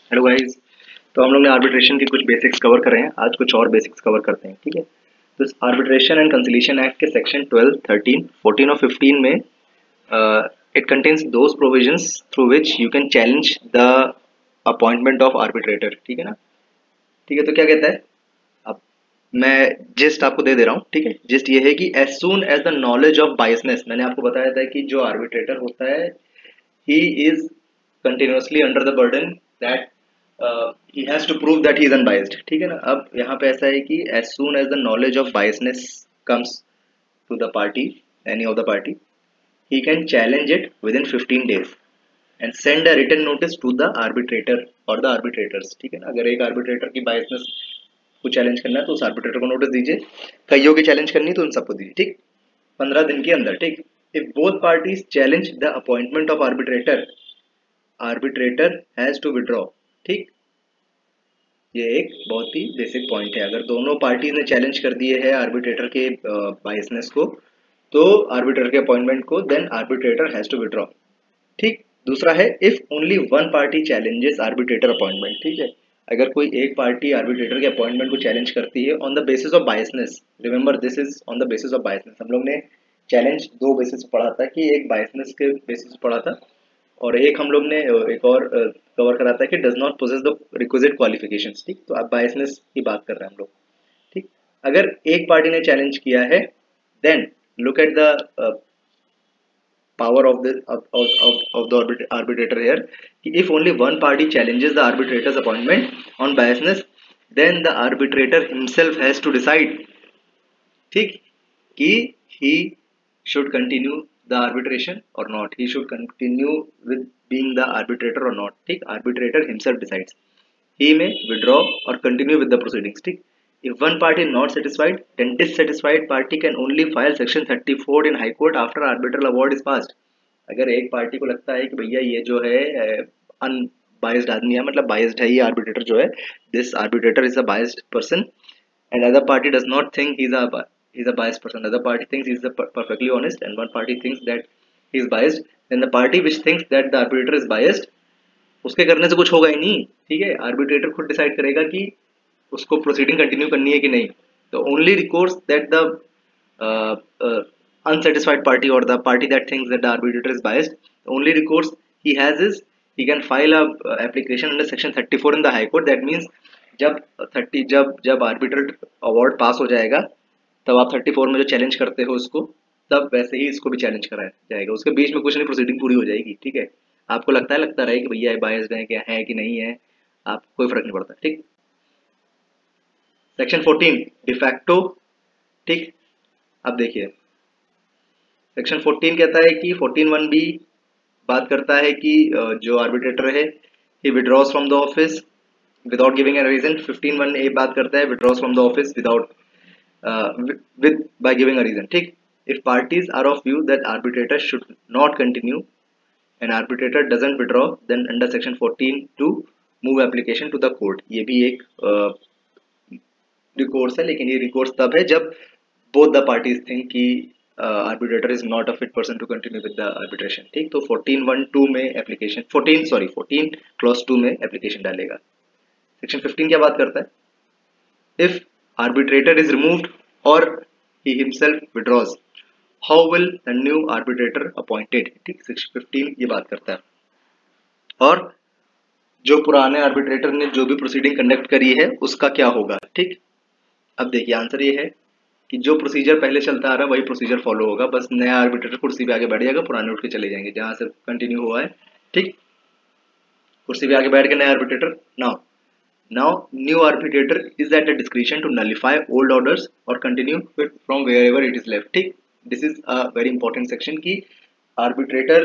Hello guys. तो हम लोग ने आर्बिट्रेशन के कुछ बेसिक्स कवर करे हैं, आज कुछ और बेसिक्स कवर करते हैं। ठीक है, तो आर्बिट्रेशन एंड कंसिलिएशन एक्ट के सेक्शन 12, 13, 14 और 15 में it contains those provisions through which you can challenge the appointment of arbitrator. ठीक है ना। ठीक है, तो क्या कहता है, अब मैं जिस्ट आपको दे दे रहा हूँ। ठीक है, जिस्ट ये है कि as soon as the knowledge of biasness, मैंने आपको बताया था कि जो आर्बिट्रेटर होता है he is continuously under the burden that he has to prove that he is unbiased। ठीक है ना। अब यहाँ पे ऐसा है कि as soon as the knowledge of biasness comes to the party, any of the party, he can challenge it within 15 days and send a written notice to the arbitrator or the arbitrators। ठीक है ना। अगर एक arbitrator की biasness को challenge करना है तो उस आर्बिट्रेटर को नोटिस दीजिए, कईयों की चैलेंज करनी है तो उन सबको दीजिए। ठीक, 15 दिन के अंदर। ठीक, if both parties challenge the appointment of arbitrator, arbitrator has to withdraw. ठीक, ये एक बहुत ही बेसिक पॉइंट है। अगर दोनों पार्टी ने चैलेंज कर दिए है आर्बिट्रेटर के बायसनेस को, तो आर्बिट्रेटर के अपॉइंटमेंट को, then arbitrator has to withdraw. ठीक, दूसरा है if only one party challenges arbitrator appointment. ठीक है, अगर कोई एक पार्टी आर्बिट्रेटर के अपॉइंटमेंट को चैलेंज करती है on the basis of biasness, remember this is on the basis of biasness. हम लोग ने चैलेंज दो बेसिस पढ़ा था, कि एक बायसनेस के बेसिस पढ़ा था और एक हम लोग ने एक और कवर करा था कि does not possess the requisite qualifications. ठीक, तो अब बायसनेस की बात कर रहे हैं हम लोग। ठीक, अगर एक पार्टी ने चैलेंज किया है, then look at the power of the arbitrator here, if only one party challenges the arbitrator's appointment on biasness, then the arbitrator himself has to decide, ठीक, कि he should continue the arbitration or not, he should continue with being the arbitrator or not। ठीक, arbitrator himself decides, he may withdraw or continue with the proceedings। ठीक, if one party not satisfied, then dissatisfied party can only file section 34 in high court after arbitral award is passed। अगर एक party को लगता है कि भैया ये जो है अनबाइज्ड आदमी है, मतलब बाइज्ड है ये आर्बिट्रेटर जो है, this arbitrator is a biased person and other party does not think he is a biased person, other party thinks he is perfectly honest and one party thinks that he is biased, then the party which thinks that the arbitrator is biased, उसके करने से कुछ होगा ही नहीं। ठीक है, arbitrator खुद decide करेगा कि उसको प्रोसीडिंग कंटिन्यू करनी है कि नहीं। तो only recourse that the unsatisfied party or the party that thinks that the arbitrator is biased, the only recourse he has is he can file a application under section 34 in the high court। that means जब 30 जब arbitral award पास हो जाएगा, तब आप 34 में जो challenge करते हो उसको, तब वैसे ही इसको भी चैलेंज कराया जाएगा। उसके बीच में कुछ नहीं, प्रोसीडिंग पूरी हो जाएगी। ठीक है, आपको लगता रहे कि भैया बायस्ड है क्या है कि नहीं है, आप कोई फर्क नहीं पड़ता। ठीक, सेक्शन 14 डिफैक्टो। ठीक, अब देखिए सेक्शन 14 कहता है कि 14(1)(b) बात करता है कि जो आर्बिट्रेटर है he withdraws from the office without giving a reason. 15(1)(a) बात करता है withdraws from the office without with by giving a reason। ठीक, if parties are of view that arbitrator should not continue and arbitrator doesn't withdraw, then under section 14 to move application to the court। ये भी एक recourse है, लेकिन ये recourse तब है जब both the parties think कि arbitrator is not a fit person to continue with the arbitration। ठीक, तो 14(1)(2) में एप्लीकेशन 14 क्लॉज 2 में एप्लीकेशन डालेगा। सेक्शन 15 क्या बात करता है, if arbitrator is removed or he himself withdraws, how will the new arbitrator appointed। ठीक, सेक्शन 15 ये बात करता है। और जो पुराने आर्बिट्रेटर ने जो भी प्रोसीडिंग कंडक्ट करी है उसका क्या होगा। ठीक, अब देखिए आंसर ये है कि जो प्रोसीजर पहले चलता आ रहा है वही प्रोसीजर फॉलो होगा, बस नया आर्बिट्रेटर कुर्सी पे आगे बैठ जाएगा, पुराने उठ के चले जाएंगे जहां से कंटिन्यू हुआ है। ठीक, कुर्सी पे आगे बैठ के नया arbitrator. Now new arbitrator is at a discretion to nullify old orders or continue with from wherever it is left। ठीक, this is a very important section कि arbitrator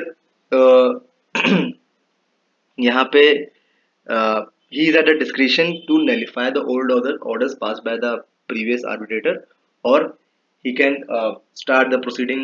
यहाँ पे he is at a discretion to nullify the old orders passed by the previous arbitrator or he can start the proceeding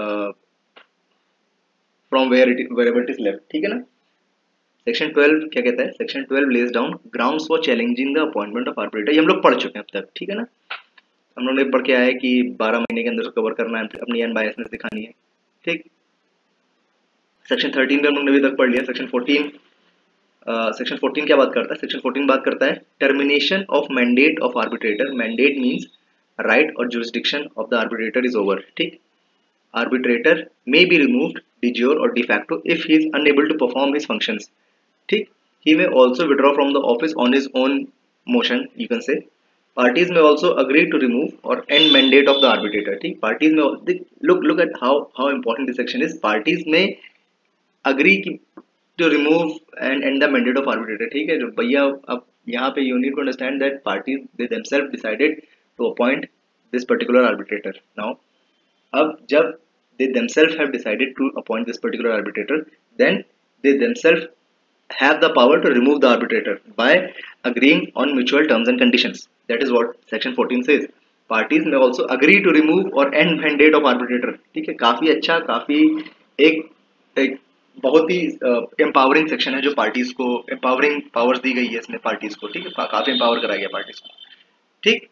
from wherever it is left। ठीक है ना। Section 12 क्या कहता है, section 12 lays down grounds for challenging the appointment of arbitrator. ये हम लोग पढ़ चुके हैं अब तक। ठीक है ना, हम लोग ने पढ़ के आया है कि 12 महीने के अंदर कवर करना है, अपनी अनबायसनेस दिखानी है। ठीक, सेक्शन 13 भी हम लोग ने अभी तक पढ़ लिया। सेक्शन 14 सेक्शन 14 क्या बात करता है? सेक्शन 14 बात करता है termination of mandate of arbitrator. Mandate means right और jurisdiction of the arbitrator is over. ठीक, arbitrator may be removed de jure or de facto if he is unable to perform his functions. ठीक, he may also withdraw from the office on his own motion, you can say. Parties may also agree to remove or end mandate of the arbitrator. ठीक, parties may look at how important this section is. Parties may agree to remove and end the mandate of arbitrator. ठीक है, जो भैया अब यहाँ पे you need to understand that parties they themselves decided to appoint this particular arbitrator. Now अब जब they themselves have decided to appoint this particular arbitrator, then they themselves have the power to remove the arbitrator by agreeing on mutual terms and conditions. That is what section 14 says. Parties may also agree to remove or end mandate of arbitrator. ठीक है, काफी अच्छा, काफी एक बहुत ही empowering section है जो parties को एम्पावरिंग पावर्स दी गई है इसमें पार्टीज को। ठीक है, काफी एम्पावर कराया गया पार्टीज को। ठीक,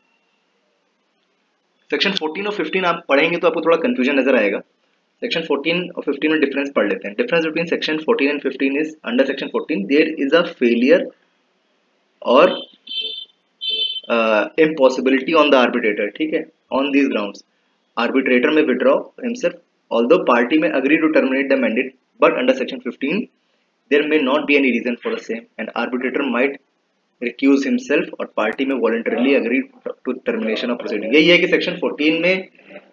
सेक्शन 14 और 15 आप पढ़ेंगे तो आपको थोड़ा कंफ्यूजन नजर आएगा। सेक्शन 14 और 15 में डिफरेंस पढ़ लेते हैं। Difference between section 14 and 15 is under section 14 there is a failure और इम्पॉसिबिलिटी ऑन द आर्बिट्रेटर। ठीक है, on these grounds arbitrator may withdraw himself although party may agree to terminate the mandate, but under section 15 there may not be any reason for the same and arbitrator might recuse himself और party may voluntarily agree to termination of proceeding. यही है कि section 14 में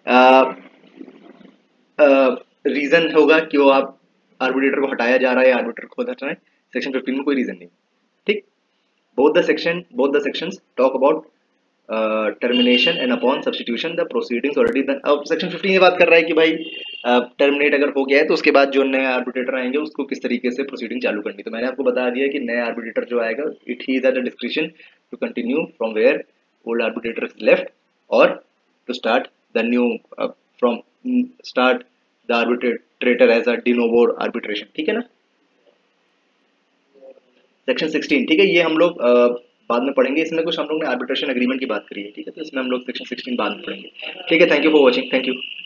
reason होगा कि वो आप arbitrator को हटाया जा रहा है या आर्बिट्रेटर को हटाना है। सेक्शन 15 में कोई रीजन नहीं। ठीक, both the sections talk about termination and upon substitution the proceedings already done। अब सेक्शन 15 ये बात कर रहा है कि भाई टर्मिनेट अगर हो गया है तो उसके बाद जो नए आर्बिट्रेटर आएंगे उसको किस तरीके से प्रोसीडिंग चालू करनी। तो मैंने आपको बता दिया कि नया आर्बिट्रेटर जो आएगा it he is at the description to continue from where old arbitrator left और to start the new from start the arbitrator as a de novo arbitration. ठीक है ना। सेक्शन 16, ठीक है, ये हम लोग बाद में पढ़ेंगे। इसमें कुछ हम लोग ने आर्बिट्रेशन एग्रीमेंट की बात करी है। ठीक है, तो इसमें हम लोग सेक्शन 16 बाद में पढ़ेंगे। ठीक है, thank you for watching, thank you.